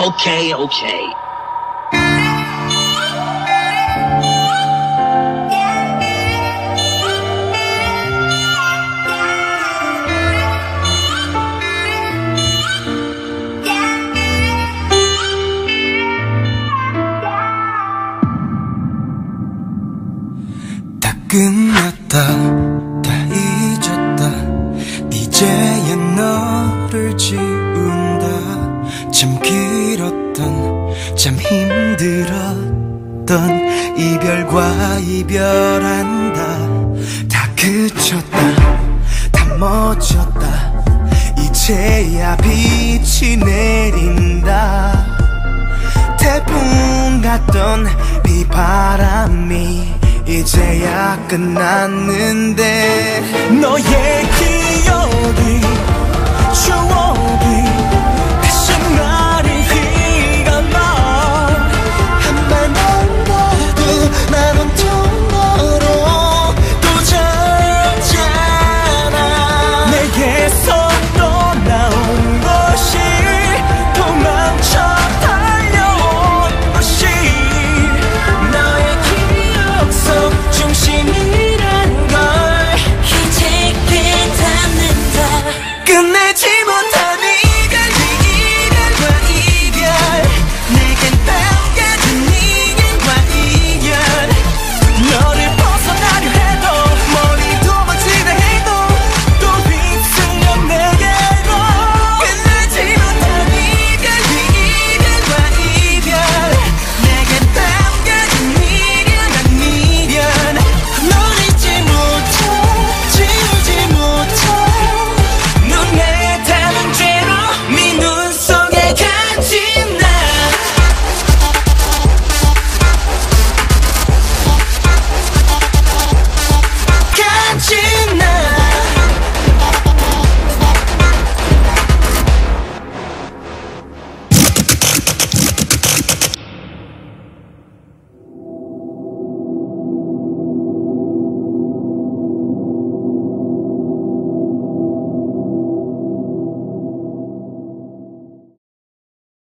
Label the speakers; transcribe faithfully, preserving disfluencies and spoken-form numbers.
Speaker 1: Okay, okay.
Speaker 2: 끝났다 다 잊었다 이제야 너를 지운다 참 길었던 참 힘들었던 이별과 이별한다 다 그쳤다 다 멎었다 이제야 빛이 내린다 태풍 같던 비바람이 이제야 끝났는데 너의 기억이 추억이